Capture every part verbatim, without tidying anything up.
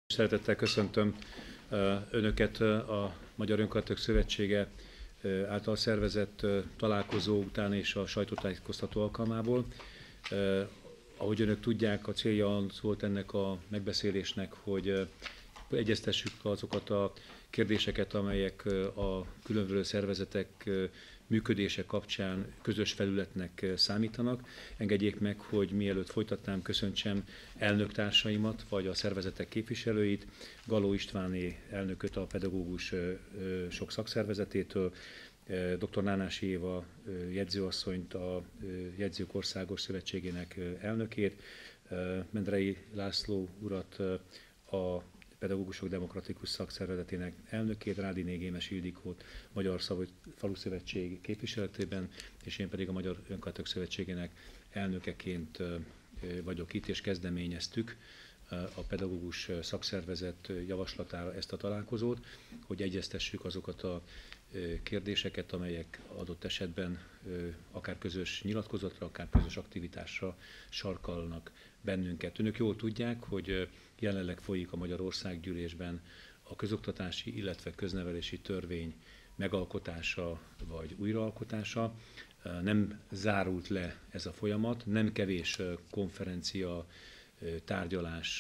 Szeretettel köszöntöm Önöket a Magyar Önkormányzatok Szövetsége által szervezett találkozó után és a sajtótájékoztató alkalmából. Ahogy Önök tudják, a célja az volt ennek a megbeszélésnek, hogy egyeztessük azokat a kérdéseket, amelyek a különböző szervezetek működése kapcsán közös felületnek számítanak. Engedjék meg, hogy mielőtt folytatnám, köszöntsem elnöktársaimat, vagy a szervezetek képviselőit, Galó Istváné elnököt a pedagógus sok szakszervezetétől, dr. Nánási Éva jegyzőasszonyt, a Jegyzők Országos Szövetségének elnökét, Mendrei László urat, a Pedagógusok Demokratikus Szakszervezetének elnökét, Rádiné Gémes Ildikót, Magyar Faluszövetség képviseletében, és én pedig a Magyar Önkormányzatok Szövetségének elnökeként vagyok itt, és kezdeményeztük a pedagógus szakszervezet javaslatára ezt a találkozót, hogy egyeztessük azokat a kérdéseket, amelyek adott esetben akár közös nyilatkozatra, akár közös aktivitásra sarkalnak bennünket. Önök jól tudják, hogy jelenleg folyik a Magyar Országgyűlésben a közoktatási, illetve köznevelési törvény megalkotása vagy újraalkotása. Nem zárult le ez a folyamat, nem kevés konferencia, tárgyalás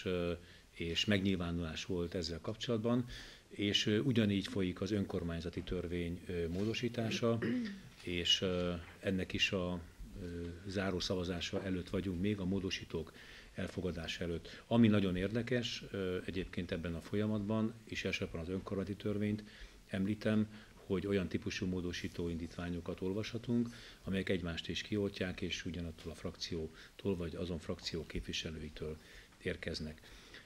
és megnyilvánulás volt ezzel kapcsolatban, és ugyanígy folyik az önkormányzati törvény módosítása, és ennek is a záró szavazása előtt vagyunk még, a módosítók elfogadása előtt. Ami nagyon érdekes egyébként ebben a folyamatban, és elsősorban az önkormányzati törvényt említem, hogy olyan típusú módosító indítványokat olvashatunk, amelyek egymást is kioltják, és ugyanattól a frakciótól, vagy azon frakció képviselőitől érkeznek.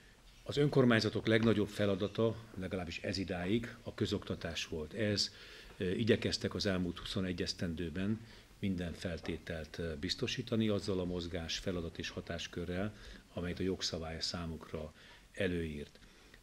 Az önkormányzatok legnagyobb feladata, legalábbis ez idáig, a közoktatás volt. Ez igyekeztek az elmúlt huszonegy esztendőben minden feltételt biztosítani, azzal a mozgás, feladat és hatáskörrel, amelyet a jogszabály számukra előírt.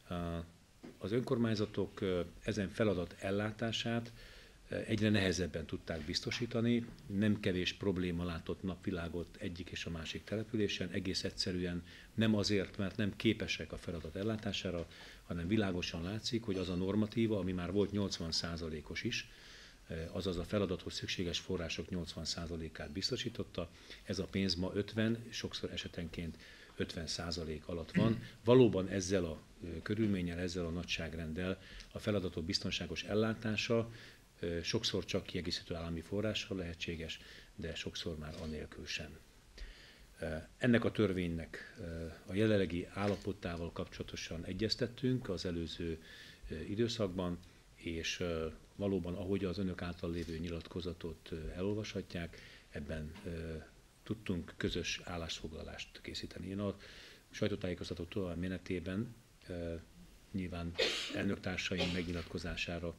Az önkormányzatok ezen feladat ellátását egyre nehezebben tudták biztosítani, nem kevés probléma látott napvilágot egyik és a másik településen, egész egyszerűen nem azért, mert nem képesek a feladat ellátására, hanem világosan látszik, hogy az a normatíva, ami már volt nyolcvan százalékos is, azaz a feladathoz szükséges források nyolcvan százalékát biztosította, ez a pénz ma ötven, sokszor esetenként ötven százalék alatt van. Valóban ezzel a körülménnyel, ezzel a nagyságrenddel a feladatok biztonságos ellátása sokszor csak kiegészítő állami forrással lehetséges, de sokszor már anélkül sem. Ennek a törvénynek a jelenlegi állapotával kapcsolatosan egyeztettünk az előző időszakban, és valóban, ahogy az önök által lévő nyilatkozatot elolvashatják, ebben tudtunk közös állásfoglalást készíteni. Én a sajtótájékoztató tovább menetében nyilván elnöktársaim megnyilatkozására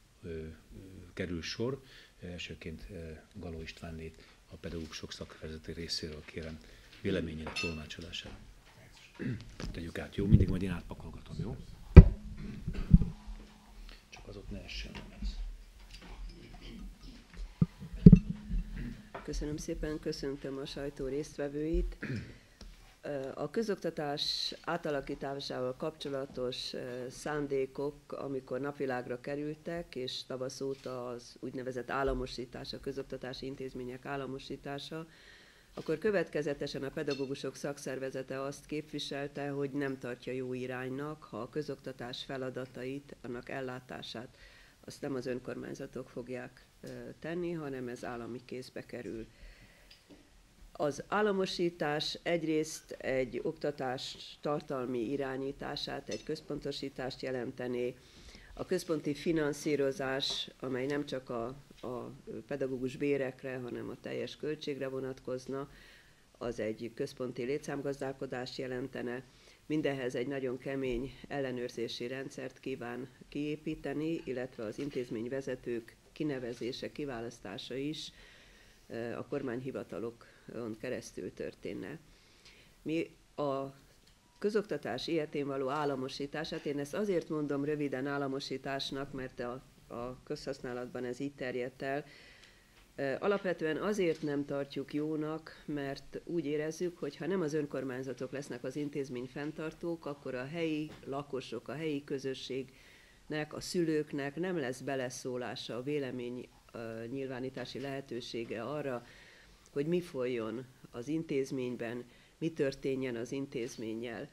kerül sor. Elsőként Galó Istvánét, a pedagógusok szakszervezeti részéről kérem véleményének tolmácsolására. Tegyük át, jó? Mindig majd én átpakolgatom, jó? Csak az ott ne essen ez. Köszönöm szépen, köszöntöm a sajtó résztvevőit. A közoktatás átalakításával kapcsolatos szándékok, amikor napvilágra kerültek, és tavasz óta az úgynevezett államosítás, a közoktatási intézmények államosítása, akkor következetesen a pedagógusok szakszervezete azt képviselte, hogy nem tartja jó iránynak, ha a közoktatás feladatait, annak ellátását, azt nem az önkormányzatok fogják tenni, hanem ez állami kézbe kerül. Az államosítás egyrészt egy oktatás tartalmi irányítását, egy központosítást jelentené, a központi finanszírozás, amely nem csak a, a pedagógus bérekre, hanem a teljes költségre vonatkozna, az egy központi létszámgazdálkodást jelentene. Mindehhez egy nagyon kemény ellenőrzési rendszert kíván kiépíteni, illetve az intézményvezetők kinevezése, kiválasztása is a kormányhivatalokon keresztül történne. Mi a közoktatás ilyetén való államosítását, én ezt azért mondom röviden államosításnak, mert a, a közhasználatban ez így terjedt el, Alapvetően azért nem tartjuk jónak, mert úgy érezzük, hogy ha nem az önkormányzatok lesznek az intézmény fenntartók, akkor a helyi lakosok, a helyi közösségnek, a szülőknek nem lesz beleszólása, a vélemény nyilvánítási lehetősége arra, hogy mi folyjon az intézményben, mi történjen az intézménnyel.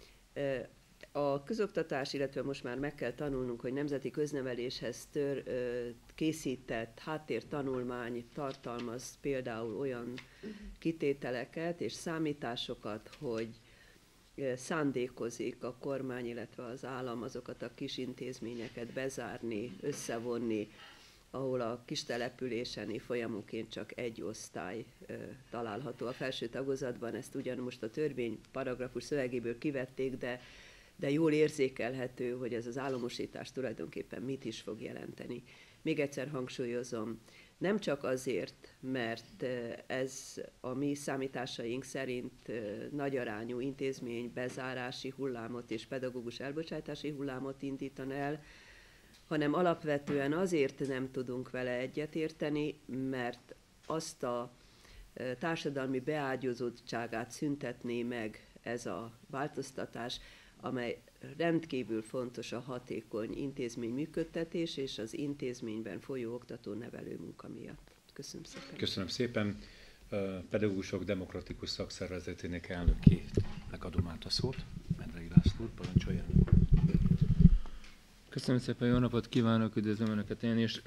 A közoktatás, illetve most már meg kell tanulnunk, hogy nemzeti közneveléshez tör, készített háttértanulmány tartalmaz például olyan kitételeket és számításokat, hogy szándékozik a kormány, illetve az állam azokat a kis intézményeket bezárni, összevonni, ahol a kis településen folyamonként csak egy osztály ö, található a felső tagozatban. Ezt ugyan most a törvény paragrafus szövegéből kivették, de, de jól érzékelhető, hogy ez az államosítás tulajdonképpen mit is fog jelenteni. Még egyszer hangsúlyozom, nem csak azért, mert ez a mi számításaink szerint nagyarányú intézmény bezárási hullámot és pedagógus elbocsátási hullámot indítan el, hanem alapvetően azért nem tudunk vele egyetérteni, mert azt a társadalmi beágyazottságát szüntetné meg ez a változtatás, amely rendkívül fontos a hatékony intézmény működtetés és az intézményben folyó oktató-nevelő munka miatt. Köszönöm szépen. Köszönöm szépen. Pedagógusok Demokratikus Szakszervezetének elnökének adom át a szót. Mendrei László, parancsoljon. Köszönöm szépen, jó napot kívánok, üdvözlöm Önöket én is.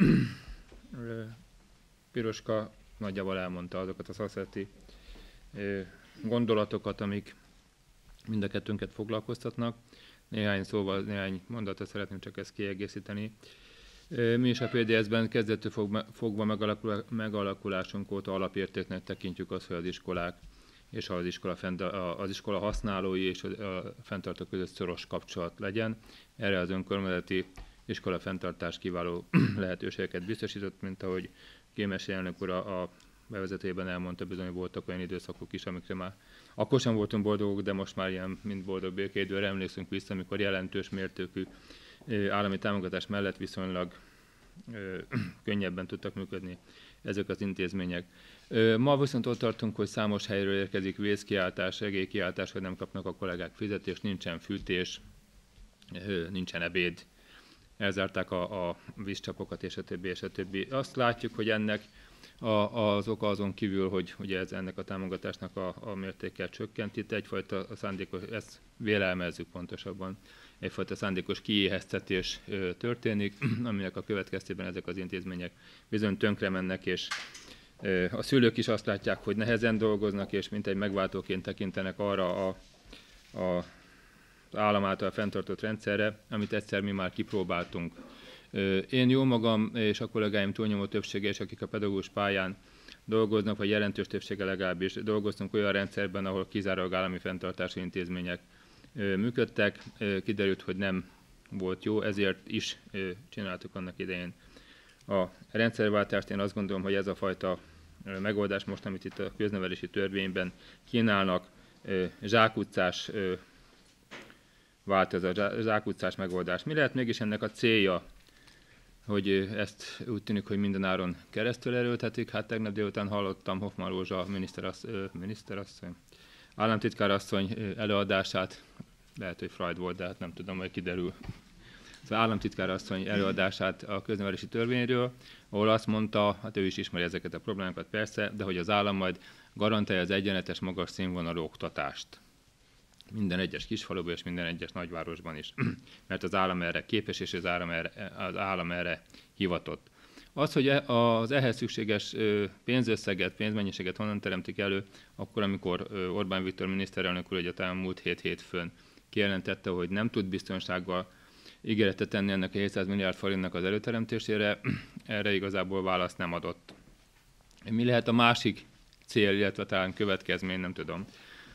Piroska nagyjából elmondta azokat a szakszervezeti gondolatokat, amik mind a kettőnket foglalkoztatnak. Néhány szóval, néhány mondatot szeretném csak ezt kiegészíteni. Mi is a pé dé es-ben kezdettől fogva megalakul, megalakulásunk óta alapértéknek tekintjük azt, hogy az iskolák és az iskola, fent, az iskola használói és a fenntartók között szoros kapcsolat legyen. Erre az önkormányzati iskola fenntartás kiváló lehetőségeket biztosított, mint ahogy Kémesi elnök úr a, a bevezetőjében elmondta, bizony voltak olyan időszakok is, amikre már akkor sem voltunk boldogok, de most már ilyen, mint boldog békéidőre emlékszünk vissza, amikor jelentős mértékű állami támogatás mellett viszonylag ö, könnyebben tudtak működni ezek az intézmények. Ö, ma viszont ott tartunk, hogy számos helyről érkezik vészkiáltás, segélykiáltás, hogy nem kapnak a kollégák fizetést, nincsen fűtés, ö, nincsen ebéd, elzárták a, a vízcsapokat, és a többi, és a többi. Azt látjuk, hogy ennek a, az oka azon kívül, hogy ugye ez ennek a támogatásnak a, a mértékkel csökkent. Itt egyfajta szándékos, ezt vélelmezzük pontosabban, egyfajta szándékos kiéheztetés ö, történik, aminek a következtében ezek az intézmények bizony tönkre mennek, és ö, a szülők is azt látják, hogy nehezen dolgoznak, és mintegy megváltóként tekintenek arra a, a állam által fenntartott rendszerre, amit egyszer mi már kipróbáltunk. Én jó magam és a kollégáim túlnyomó többsége, és akik a pedagógus pályán dolgoznak, vagy jelentős többsége legalábbis dolgoztunk olyan rendszerben, ahol kizárólag állami fenntartási intézmények működtek. Kiderült, hogy nem volt jó, ezért is csináltuk annak idején a rendszerváltást. Én azt gondolom, hogy ez a fajta megoldás most, amit itt a köznevelési törvényben kínálnak, zsákutcás változat, zsákutcás megoldás. Mi lehet mégis ennek a célja, hogy ezt úgy tűnik, hogy mindenáron keresztül erőltetik? Hát tegnap délután hallottam Hoffmann Rózsa miniszterasszony, miniszterasszony, államtitkárasszony előadását, lehet, hogy Freud volt, de hát nem tudom, hogy kiderül. Az államtitkárasszony előadását a köznevelési törvényről, ahol azt mondta, hát ő is ismeri ezeket a problémákat persze, de hogy az állam majd garantálja az egyenletes, magas színvonalú oktatást. Minden egyes kisfaluban és minden egyes nagyvárosban is, mert az állam erre képes, és az állam erre, az állam erre hivatott. Az, hogy az ehhez szükséges pénzösszeget, pénzmennyiséget honnan teremtik elő, akkor, amikor Orbán Viktor miniszterelnök úr egyáltalán múlt hét hétfőn kijelentette, hogy nem tud biztonsággal ígéretet tenni ennek a hétszáz milliárd forintnak az előteremtésére, erre igazából választ nem adott. Mi lehet a másik cél, illetve talán következmény, nem tudom.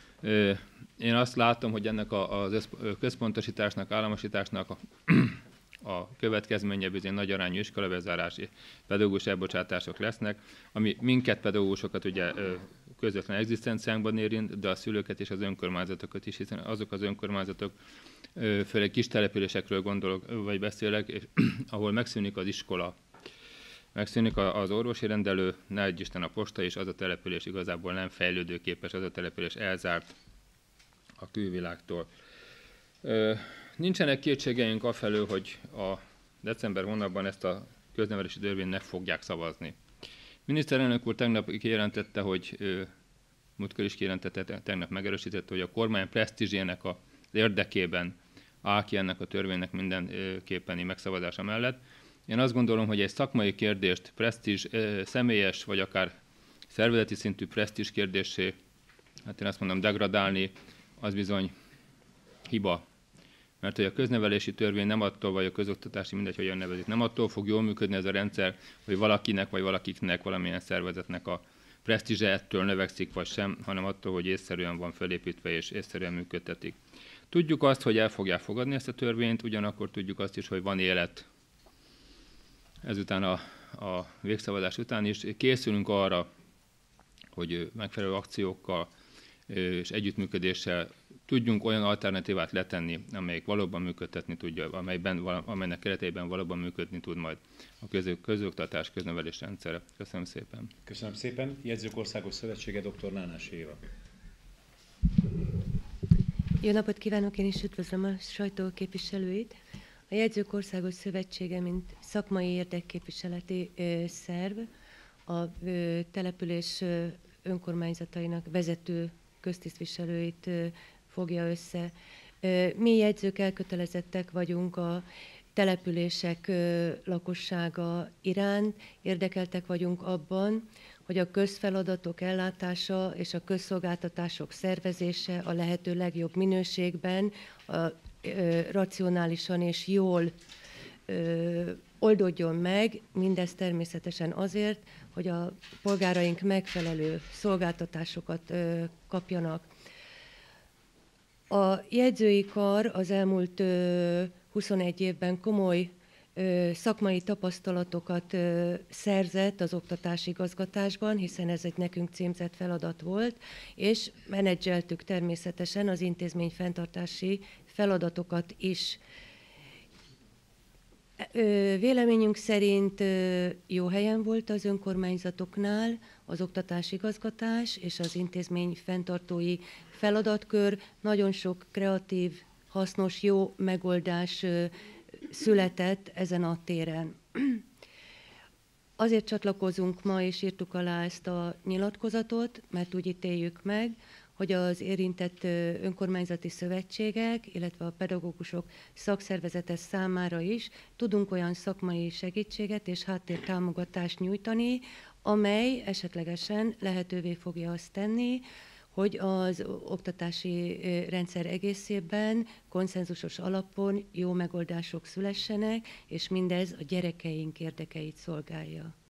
Én azt látom, hogy ennek a központosításnak, államosításnak a, a következménye bizony nagy arányú iskolabezárási pedagógus elbocsátások lesznek, ami minket pedagógusokat ugye közvetlen egzisztenciánkban érint, de a szülőket és az önkormányzatokat is, hiszen azok az önkormányzatok, főleg kis településekről gondolok, vagy beszélek, és, ahol megszűnik az iskola, megszűnik az orvosi rendelő, ne adj Isten a posta, és az a település igazából nem fejlődőképes, az a település elzárt a külvilágtól. Nincsenek kétségeink afelől, hogy a december hónapban ezt a köznevelési törvényt meg fogják szavazni. Miniszterelnök úr tegnap kijelentette, hogy múltkor is kijelentette, tegnap megerősítette, hogy a kormány presztízsének az érdekében áll ki ennek a törvénynek mindenképpeni megszavazása mellett. Én azt gondolom, hogy egy szakmai kérdést presztízs, személyes vagy akár szervezeti szintű presztízs kérdésé, hát én azt mondom, degradálni, az bizony hiba. Mert hogy a köznevelési törvény nem attól, vagy a közoktatási, mindegy, hogyan nevezik, nem attól fog jól működni ez a rendszer, hogy valakinek vagy valakiknek, valamilyen szervezetnek a presztízse ettől növekszik, vagy sem, hanem attól, hogy észszerűen van felépítve és észszerűen működtetik. Tudjuk azt, hogy el fogják fogadni ezt a törvényt, ugyanakkor tudjuk azt is, hogy van élet ezután a, a végszavazás után is. Készülünk arra, hogy megfelelő akciókkal és együttműködéssel tudjunk olyan alternatívát letenni, amelyik valóban működtetni tudja, amelyben, amelynek keretében valóban működni tud majd a közö, közoktatás, köznevelés rendszere. Köszönöm szépen. Köszönöm szépen. Jegyzők Országos Szövetsége, dr. Nánás Éva. Jó napot kívánok, én is üdvözlöm a sajtó képviselőit. A Jegyzők Országos Szövetsége, mint szakmai érdekképviseleti ö, szerv, a ö, település ö, önkormányzatainak vezető köztisztviselőit ö, fogja össze. Ö, mi jegyzők elkötelezettek vagyunk a települések ö, lakossága iránt, érdekeltek vagyunk abban, hogy a közfeladatok ellátása és a közszolgáltatások szervezése a lehető legjobb minőségben, a, ö, racionálisan és jól ö, oldódjon meg, mindez természetesen azért, hogy a polgáraink megfelelő szolgáltatásokat ö, kapjanak. A jegyzői kar az elmúlt ö, huszonegy évben komoly ö, szakmai tapasztalatokat ö, szerzett az oktatási igazgatásban, hiszen ez egy nekünk címzett feladat volt, és menedzseltük természetesen az intézmény fenntartási feladatokat is. Ö, véleményünk szerint ö, jó helyen volt az önkormányzatoknál az oktatási igazgatás és az intézmény fenntartói feladatkör. Nagyon sok kreatív, hasznos, jó megoldás ö, született ezen a téren. Azért csatlakozunk ma, és írtuk alá ezt a nyilatkozatot, mert úgy ítéljük meg, hogy az érintett önkormányzati szövetségek, illetve a pedagógusok szakszervezete számára is tudunk olyan szakmai segítséget és háttértámogatást nyújtani, amely esetlegesen lehetővé fogja azt tenni, hogy az oktatási rendszer egészében konszenzusos alapon jó megoldások szülessenek, és mindez a gyerekeink érdekeit szolgálja.